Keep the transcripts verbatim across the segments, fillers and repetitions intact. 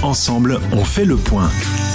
Ensemble, on fait le point.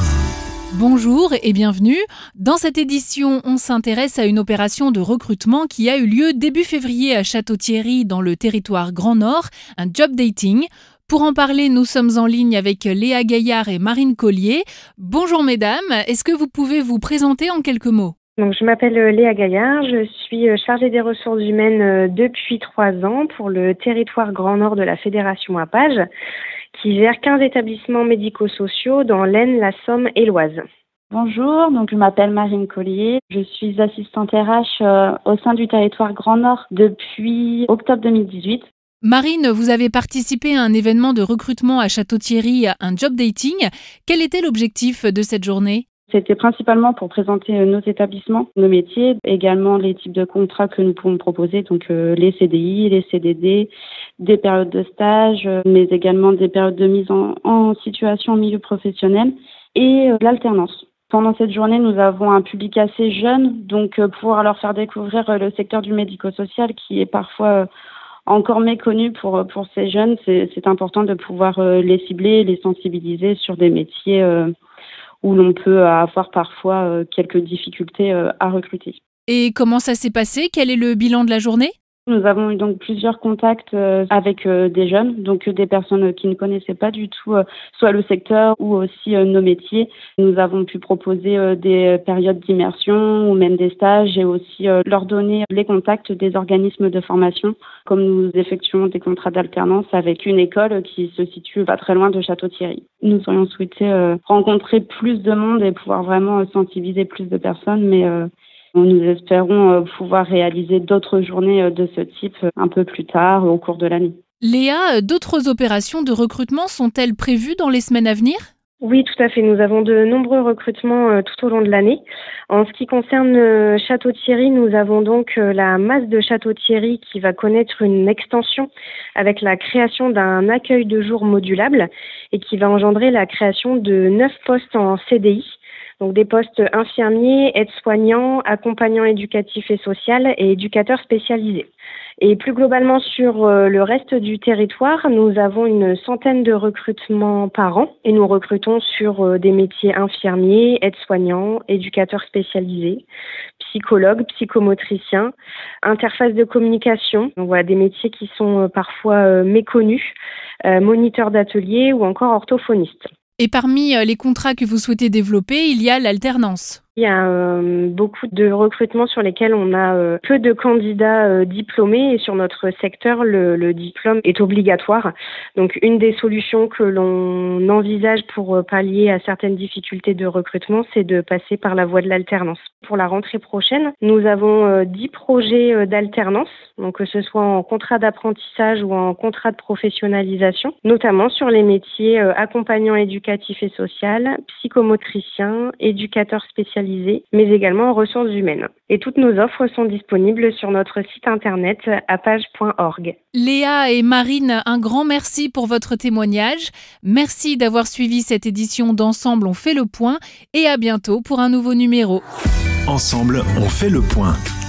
Bonjour et bienvenue. Dans cette édition, on s'intéresse à une opération de recrutement qui a eu lieu début février à Château-Thierry dans le territoire Grand Nord, un job dating. Pour en parler, nous sommes en ligne avec Léa Gaillard et Marine Collier. Bonjour mesdames, est-ce que vous pouvez vous présenter en quelques mots ? Donc, je m'appelle Léa Gaillard, je suis chargée des ressources humaines depuis trois ans pour le territoire Grand Nord de la Fédération APAGE, qui gère quinze établissements médico-sociaux dans l'Aisne, la Somme et l'Oise. Bonjour, donc je m'appelle Marine Collier, je suis assistante R H euh, au sein du territoire Grand Nord depuis octobre deux mille dix-huit. Marine, vous avez participé à un événement de recrutement à Château-Thierry, un job dating. Quel était l'objectif de cette journée ? C'était principalement pour présenter nos établissements, nos métiers, également les types de contrats que nous pouvons proposer, donc euh, les C D I, les C D D, des périodes de stage, euh, mais également des périodes de mise en, en situation au milieu professionnel et euh, l'alternance. Pendant cette journée, nous avons un public assez jeune, donc euh, pouvoir leur faire découvrir euh, le secteur du médico-social qui est parfois euh, encore méconnu pour, pour ces jeunes. C'est, c'est important de pouvoir euh, les cibler, les sensibiliser sur des métiers euh, où l'on peut avoir parfois euh, quelques difficultés euh, à recruter. Et comment ça s'est passé ? Quel est le bilan de la journée ? Nous avons eu donc plusieurs contacts euh, avec euh, des jeunes, donc euh, des personnes qui ne connaissaient pas du tout euh, soit le secteur ou aussi euh, nos métiers. Nous avons pu proposer euh, des périodes d'immersion ou même des stages et aussi euh, leur donner les contacts des organismes de formation, comme nous effectuons des contrats d'alternance avec une école qui se situe pas très loin de Château-Thierry. Nous aurions souhaité euh, rencontrer plus de monde et pouvoir vraiment euh, sensibiliser plus de personnes, mais euh, nous espérons pouvoir réaliser d'autres journées de ce type un peu plus tard au cours de l'année. Léa, d'autres opérations de recrutement sont-elles prévues dans les semaines à venir ? Oui, tout à fait. Nous avons de nombreux recrutements tout au long de l'année. En ce qui concerne Château-Thierry, nous avons donc la masse de Château-Thierry qui va connaître une extension avec la création d'un accueil de jour modulable et qui va engendrer la création de neuf postes en C D I. Donc des postes infirmiers, aides-soignants, accompagnants éducatifs et social et éducateurs spécialisés. Et plus globalement sur le reste du territoire, nous avons une centaine de recrutements par an et nous recrutons sur des métiers infirmiers, aides-soignants, éducateurs spécialisés, psychologues, psychomotriciens, interface de communication. Donc voilà des métiers qui sont parfois méconnus, moniteurs d'atelier ou encore orthophonistes. Et parmi les contrats que vous souhaitez développer, il y a l'alternance. Il y a euh, beaucoup de recrutements sur lesquels on a euh, peu de candidats euh, diplômés et sur notre secteur, le, le diplôme est obligatoire. Donc, une des solutions que l'on envisage pour euh, pallier à certaines difficultés de recrutement, c'est de passer par la voie de l'alternance. Pour la rentrée prochaine, nous avons euh, dix projets euh, d'alternance, donc que ce soit en contrat d'apprentissage ou en contrat de professionnalisation, notamment sur les métiers euh, accompagnant éducatif et social, psychomotricien, éducateur spécialisé, mais également en ressources humaines. Et toutes nos offres sont disponibles sur notre site internet apage point org. Léa et Marine, un grand merci pour votre témoignage. Merci d'avoir suivi cette édition d'Ensemble, on fait le point et à bientôt pour un nouveau numéro. Ensemble, on fait le point.